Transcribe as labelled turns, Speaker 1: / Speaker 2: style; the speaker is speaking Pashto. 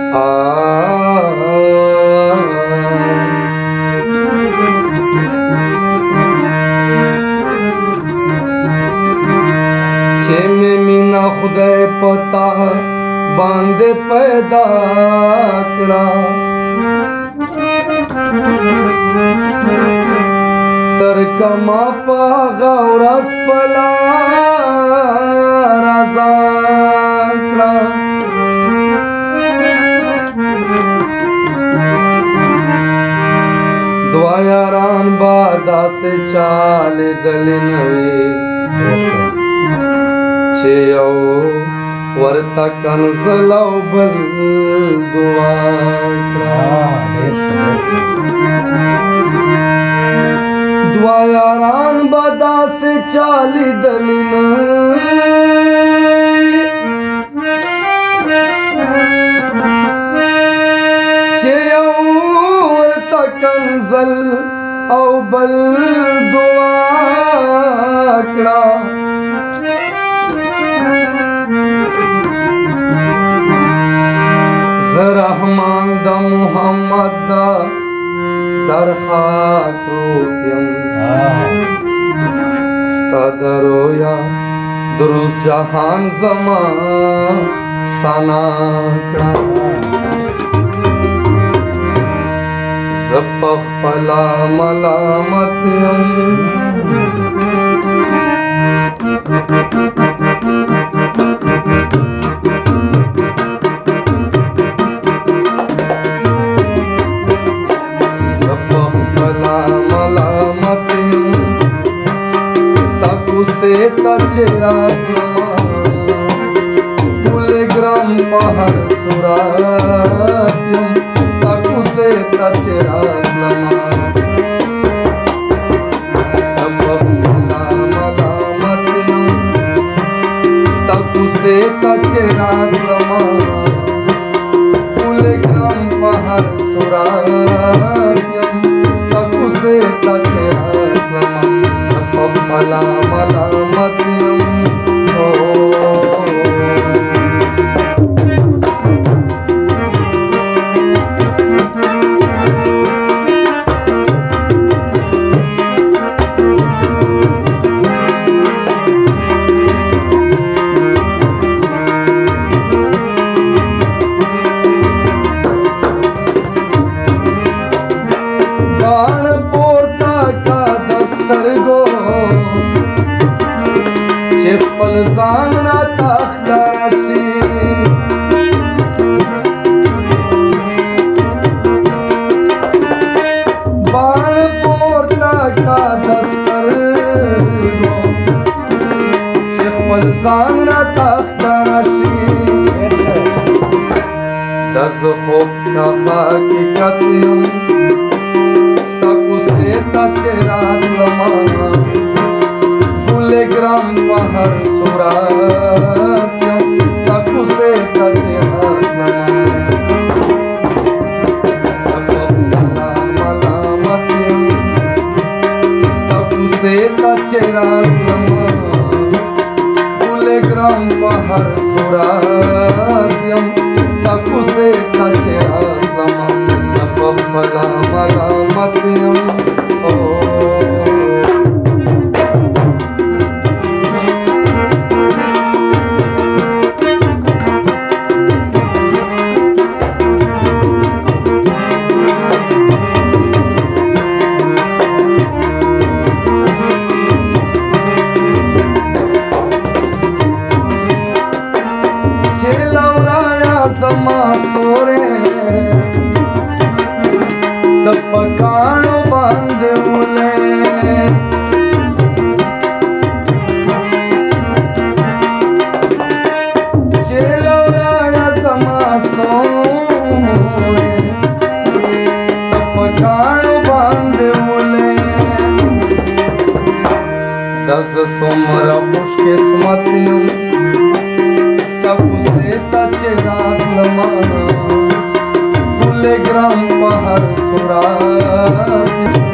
Speaker 1: چې مې مینا خدای پتا باندې پیدا کړه تر کما پاغه ورځ پلا رضا کړه دوا یاران با داسې چالې دلې نوي چې یو ورته کنزل او بل دعا کړه دوا یاران به داسې چا لیدلي نه چې یو ورته کنزل او بل دعا کړه رحمان دا محمد دا در خاک روپیم ستا در رویا دروز جهان زمان سانا کڑا زپخ پلا ملامتیم से तचरात लमा पुले ग्राम पहर सुरात्यम स्ताकु से तचरात लमा सबख भला मलामत्यम स्ताकु से तचरात लमा पुले ग्राम पहर सुरात्यम स्ताकु से तचरात लमा सबख भला मलामत्यम बाण पोरता का दस्तरगो چې خپل ځان راته ښکاره شي باڼ پورته کا د سترګو چې خپل ځان راته ښکاره شي د زه خوب کا حقیقت یم ستا کوڅې ته چې راتلمه ग्राम पहर सुरात्यम स्ताकु से मलामत्यम स्ताकु से पुले ग्राम पहर सुरात्यम स्ताकु से सबख भला मलामत्यम ओ زما سوره تپکانو باندې ولې چلورا یا زما سوره تپکانو باندې ولې دز سومره خوش قسمت یم ستا کوڅې ته چې راتلمه پل ग्राम पहर सुरात्यम